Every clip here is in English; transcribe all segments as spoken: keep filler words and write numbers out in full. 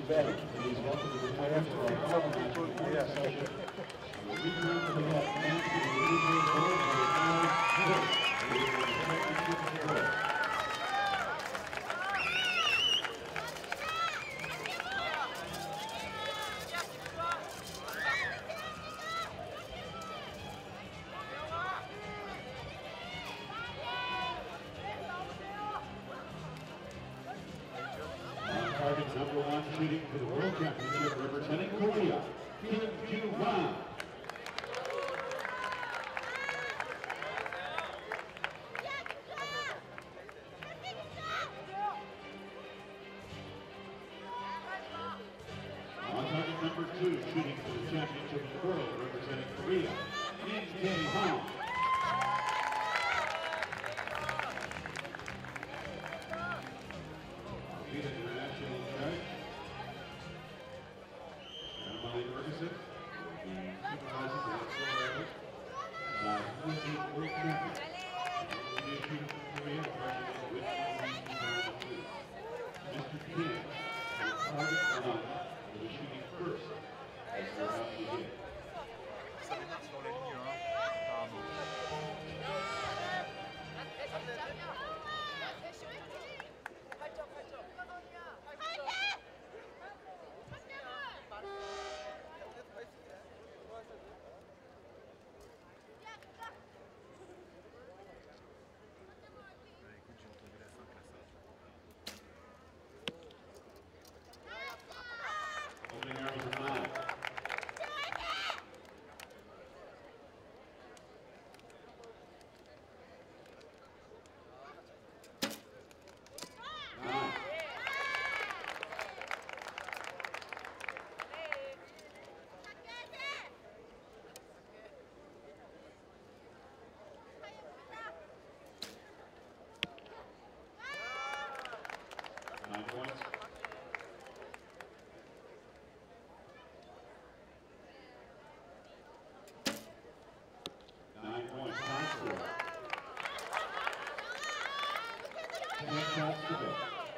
betting. Please welcome to the player for our final match of the morning session. The Recurve for the net, and to the Recurve board for the final hit. It is the championship board. Target number one shooting for the World Championship representing Korea, Joo Wan. On target number two shooting for the Championship of the World representing Korea, Min Taehong. Nine points. Nine points. Time score. Ten shots to go.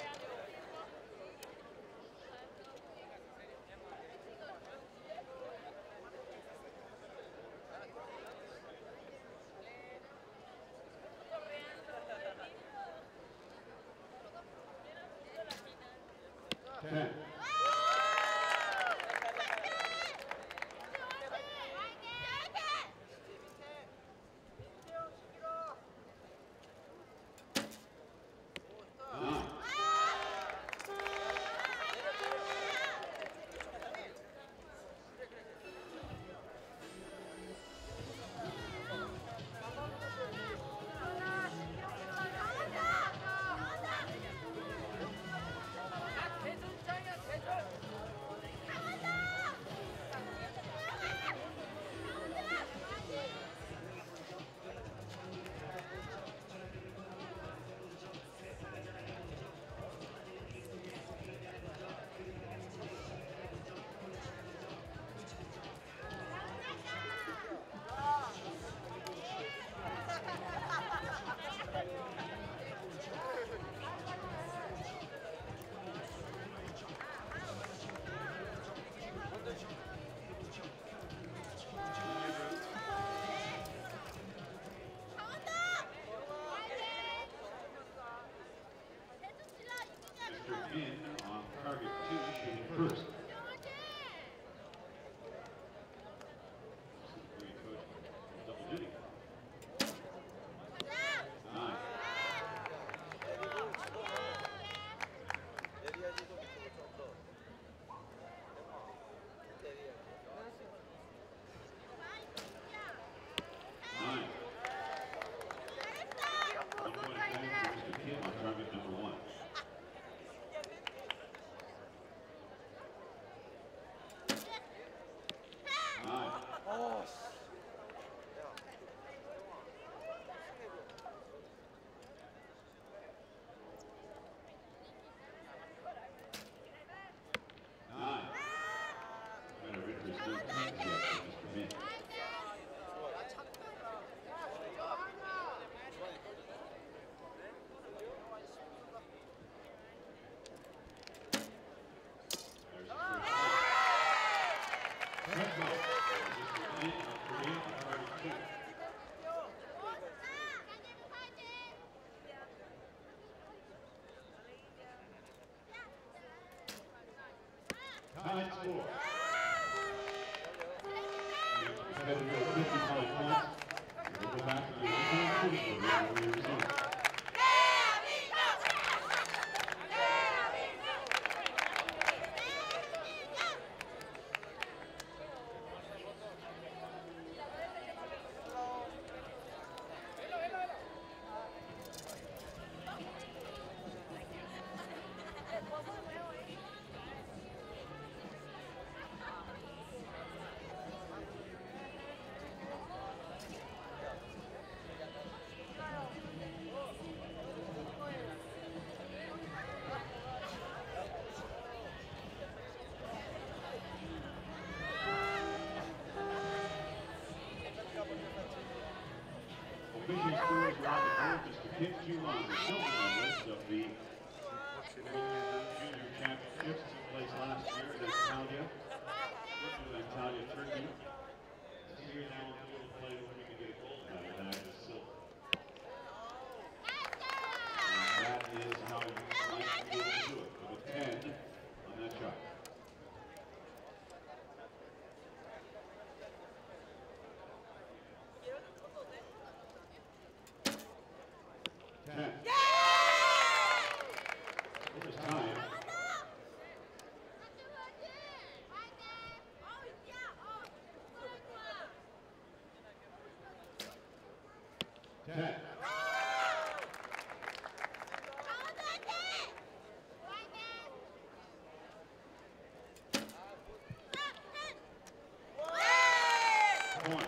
Ten. In on target two, shooting first. Double duty. Nine. Nine. One point advantage for Mister Kim on target number one. Oh, Nine. Better victory still can't get for Mister Min. There's Tied score. Competitor fifty-five points. We'll go back to the original we received. Official scores are on the board. Mister Joo Wan, the silver medalist of the Junior Championships, took place last year in Antalya, Antalya, Turkey. This year now we'll play looking to get a gold medal, that is silver. And that is how we like to be able to do it, with a ten on that shot. ten. It was time. ten. Points.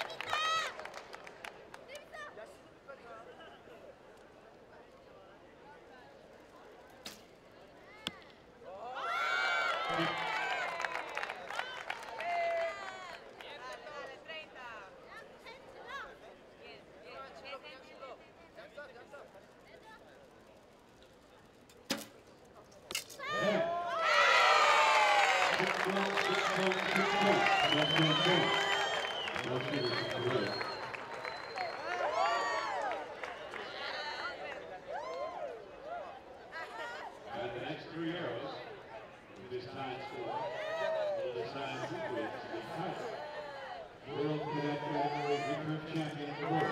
And the next three arrows, with this time score, will decide who wins the title. World Cadet Category Recurve Champion of the World.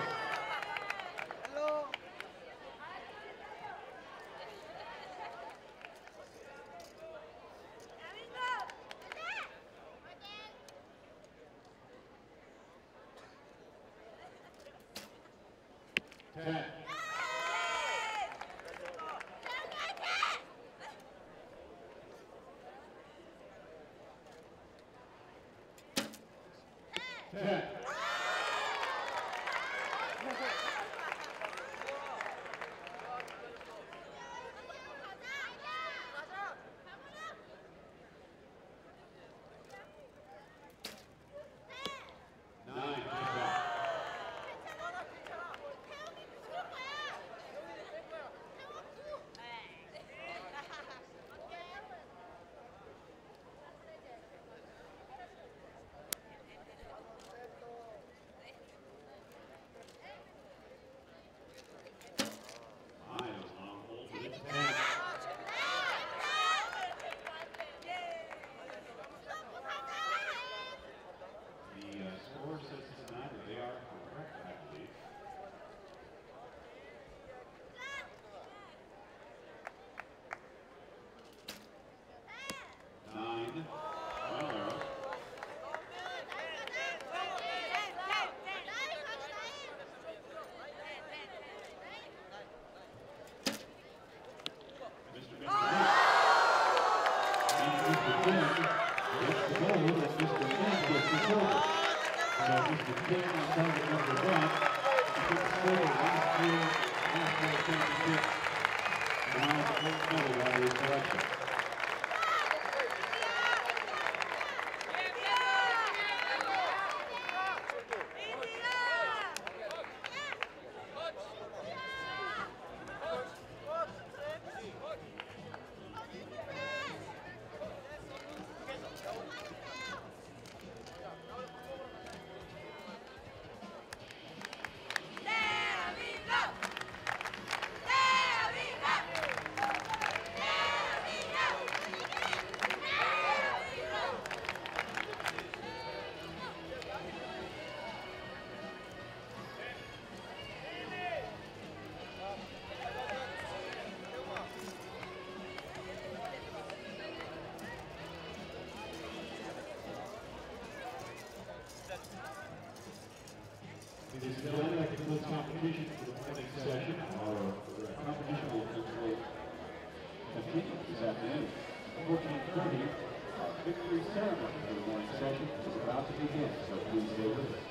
ten. ten. nine. This is the end of the concludes competition for the morning session. Our competition will conclude continue this afternoon. fourteen thirty, our victory ceremony for the morning session is about to begin, so please stay with us.